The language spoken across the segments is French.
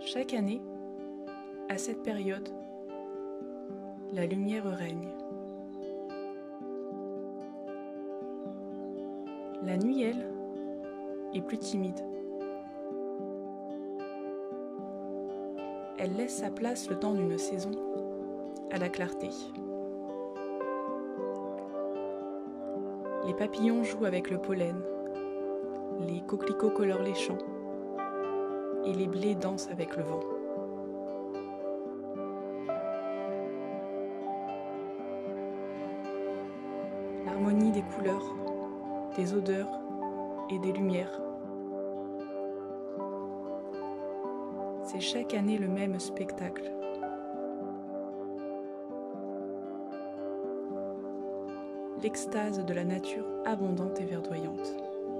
Chaque année, à cette période, la lumière règne. La nuit, elle, est plus timide. Elle laisse sa place le temps d'une saison à la clarté. Les papillons jouent avec le pollen, les coquelicots colorent les champs et les blés dansent avec le vent. L'harmonie des couleurs, des odeurs et des lumières. C'est chaque année le même spectacle. L'extase de la nature abondante et verdoyante.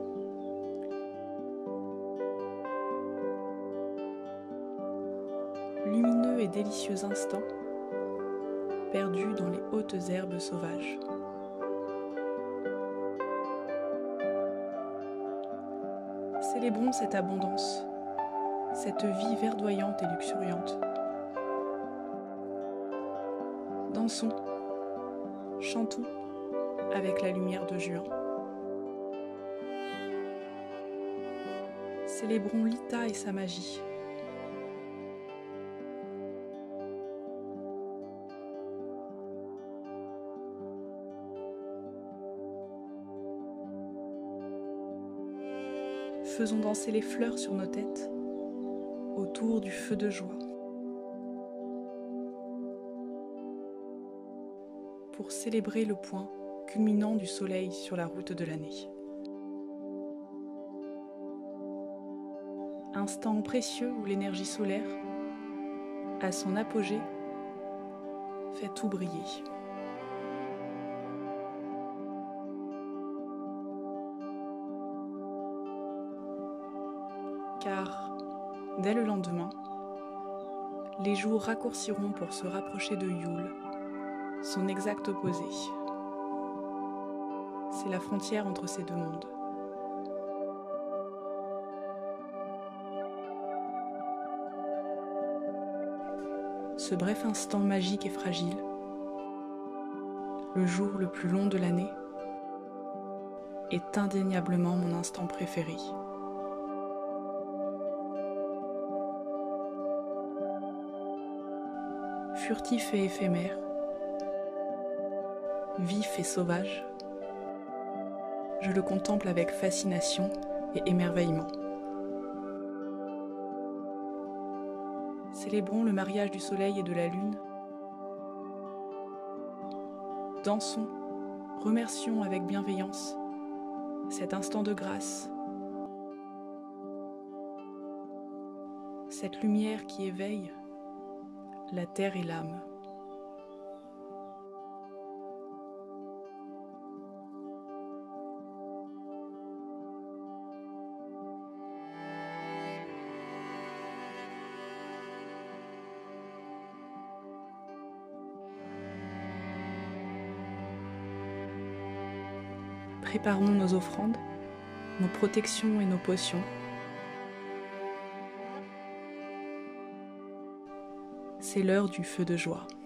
Lumineux et délicieux instants, perdus dans les hautes herbes sauvages. Célébrons cette abondance, cette vie verdoyante et luxuriante. Dansons, chantons avec la lumière de juin. Célébrons l'Ita et sa magie. Faisons danser les fleurs sur nos têtes, autour du feu de joie, pour célébrer le point culminant du soleil sur la route de l'année. Instant précieux où l'énergie solaire, à son apogée, fait tout briller. Car, dès le lendemain, les jours raccourciront pour se rapprocher de Yule, son exact opposé. C'est la frontière entre ces deux mondes. Ce bref instant magique et fragile, le jour le plus long de l'année, est indéniablement mon instant préféré. Furtif et éphémère, vif et sauvage, je le contemple avec fascination et émerveillement. Célébrons le mariage du soleil et de la lune. Dansons, remercions avec bienveillance cet instant de grâce, cette lumière qui éveille la terre et l'âme. Préparons nos offrandes, nos protections et nos potions. C'est l'heure du feu de joie.